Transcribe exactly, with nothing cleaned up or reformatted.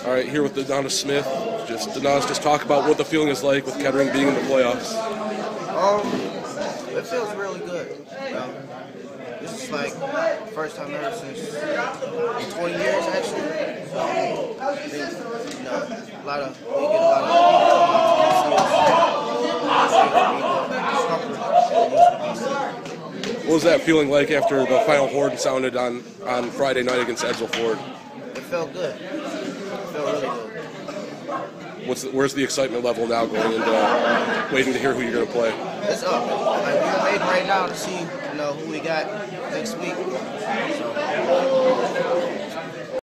All right, here with Danottis Smith. Just Danottis, just talk about what the feeling is like with Kettering being in the playoffs. Um, it feels really good. Um, this is like first time ever since twenty years actually. So, I think, you know, a lot of we get a lot of. What was that feeling like after the final horn sounded on, on Friday night against Waterford? It felt good. It felt really good. What's the, where's the excitement level now going into uh, waiting to hear who you're going to play? It's up. Like, we're waiting right now to see, you know, who we got next week. So.